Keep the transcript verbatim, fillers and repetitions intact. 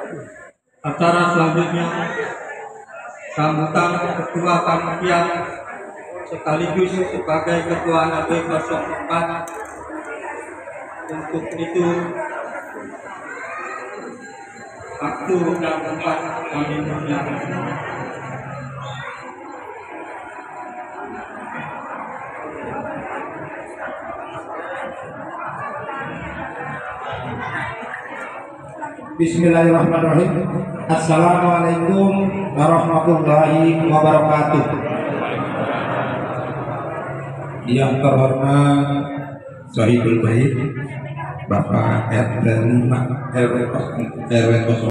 Acara selanjutnya sambutan Ketua Panitia sekaligus sebagai Ketua N B nol empat. Untuk itu waktu dan tempat kami persilakan. Bismillahirrahmanirrahim. Assalamualaikum warahmatullahi wabarakatuh. Yang terhormat Sahibul Bait Bapak R T lima R W